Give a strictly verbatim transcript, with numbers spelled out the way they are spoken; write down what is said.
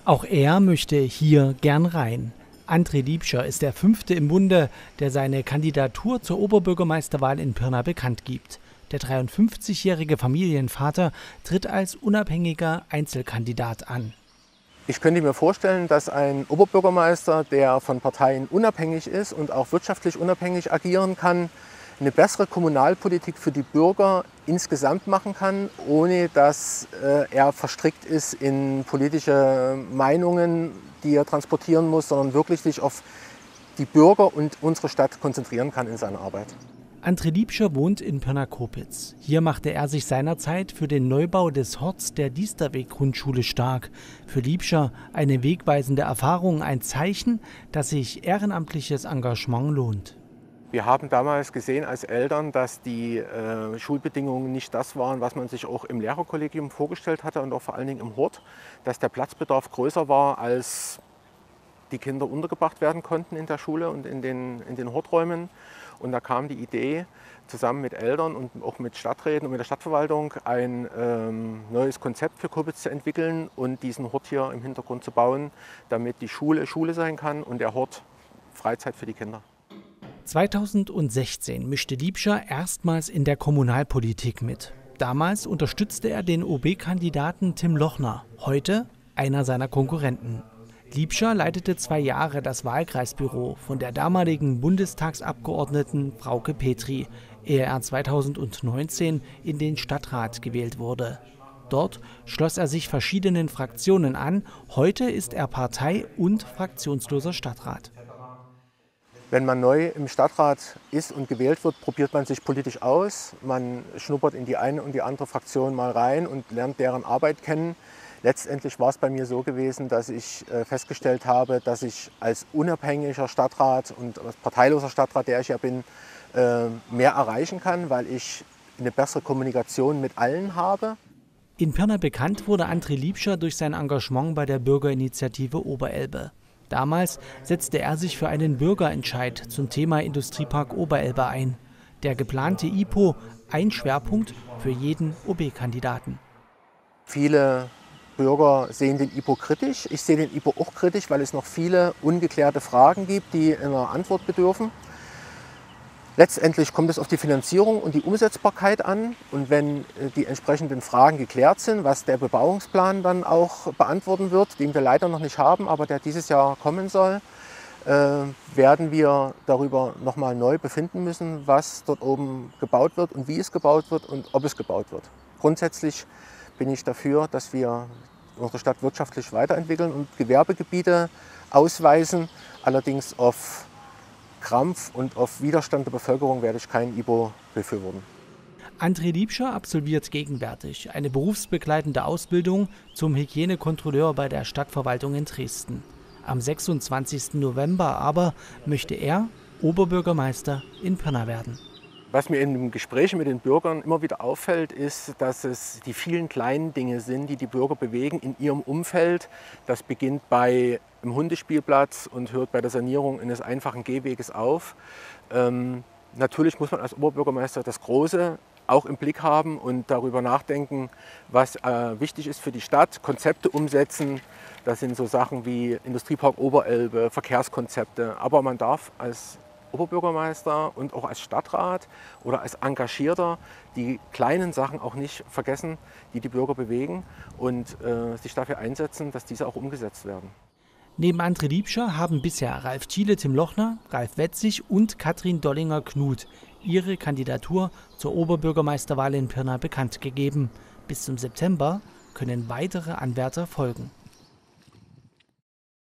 Auch er möchte hier gern rein. André Liebscher ist der Fünfte im Bunde, der seine Kandidatur zur Oberbürgermeisterwahl in Pirna bekannt gibt. Der dreiundfünfzigjährige Familienvater tritt als unabhängiger Einzelkandidat an. Ich könnte mir vorstellen, dass ein Oberbürgermeister, der von Parteien unabhängig ist und auch wirtschaftlich unabhängig agieren kann, eine bessere Kommunalpolitik für die Bürger insgesamt machen kann, ohne dass äh, er verstrickt ist in politische Meinungen, die er transportieren muss, sondern wirklich sich auf die Bürger und unsere Stadt konzentrieren kann in seiner Arbeit. André Liebscher wohnt in Pirna-Kopitz. Hier machte er sich seinerzeit für den Neubau des Horts der Diesterweg-Grundschule stark. Für Liebscher eine wegweisende Erfahrung, ein Zeichen, dass sich ehrenamtliches Engagement lohnt. Wir haben damals gesehen als Eltern, dass die äh, Schulbedingungen nicht das waren, was man sich auch im Lehrerkollegium vorgestellt hatte und auch vor allen Dingen im Hort, dass der Platzbedarf größer war, als die Kinder untergebracht werden konnten in der Schule und in den, in den Horträumen. Und da kam die Idee, zusammen mit Eltern und auch mit Stadträten und mit der Stadtverwaltung ein ähm, neues Konzept für Kopitz zu entwickeln und diesen Hort hier im Hintergrund zu bauen, damit die Schule Schule sein kann und der Hort Freizeit für die Kinder. zweitausendsechzehn mischte Liebscher erstmals in der Kommunalpolitik mit. Damals unterstützte er den O B-Kandidaten Tim Lochner, heute einer seiner Konkurrenten. Liebscher leitete zwei Jahre das Wahlkreisbüro von der damaligen Bundestagsabgeordneten Frauke Petri, ehe er zweitausendneunzehn in den Stadtrat gewählt wurde. Dort schloss er sich verschiedenen Fraktionen an. Heute ist er Partei- und fraktionsloser Stadtrat. Wenn man neu im Stadtrat ist und gewählt wird, probiert man sich politisch aus. Man schnuppert in die eine und die andere Fraktion mal rein und lernt deren Arbeit kennen. Letztendlich war es bei mir so gewesen, dass ich festgestellt habe, dass ich als unabhängiger Stadtrat und als parteiloser Stadtrat, der ich ja bin, mehr erreichen kann, weil ich eine bessere Kommunikation mit allen habe. In Pirna bekannt wurde André Liebscher durch sein Engagement bei der Bürgerinitiative Oberelbe. Damals setzte er sich für einen Bürgerentscheid zum Thema Industriepark Oberelbe ein. Der geplante I P O ein Schwerpunkt für jeden O B-Kandidaten. Viele Bürger sehen den I P O kritisch. Ich sehe den I P O auch kritisch, weil es noch viele ungeklärte Fragen gibt, die einer Antwort bedürfen. Letztendlich kommt es auf die Finanzierung und die Umsetzbarkeit an. Und wenn die entsprechenden Fragen geklärt sind, was der Bebauungsplan dann auch beantworten wird, den wir leider noch nicht haben, aber der dieses Jahr kommen soll, äh, werden wir darüber nochmal neu befinden müssen, was dort oben gebaut wird und wie es gebaut wird und ob es gebaut wird. Grundsätzlich bin ich dafür, dass wir unsere Stadt wirtschaftlich weiterentwickeln und Gewerbegebiete ausweisen. Allerdings auf Krampf und auf Widerstand der Bevölkerung werde ich keinen I P O befürworten. André Liebscher absolviert gegenwärtig eine berufsbegleitende Ausbildung zum Hygienekontrolleur bei der Stadtverwaltung in Dresden. Am sechsundzwanzigsten November aber möchte er Oberbürgermeister in Pirna werden. Was mir in den Gesprächen mit den Bürgern immer wieder auffällt, ist, dass es die vielen kleinen Dinge sind, die die Bürger bewegen in ihrem Umfeld. Das beginnt bei dem Hundespielplatz und hört bei der Sanierung eines einfachen Gehweges auf. Ähm, natürlich muss man als Oberbürgermeister das Große auch im Blick haben und darüber nachdenken, was äh, wichtig ist für die Stadt, Konzepte umsetzen. Das sind so Sachen wie Industriepark Oberelbe, Verkehrskonzepte. Aber man darf als Oberbürgermeister und auch als Stadtrat oder als Engagierter die kleinen Sachen auch nicht vergessen, die die Bürger bewegen und äh, sich dafür einsetzen, dass diese auch umgesetzt werden. Neben André Liebscher haben bisher Ralf Thiele, Tim Lochner, Ralf Wetzig und Katrin Dollinger-Knuth ihre Kandidatur zur Oberbürgermeisterwahl in Pirna bekannt gegeben. Bis zum September können weitere Anwärter folgen.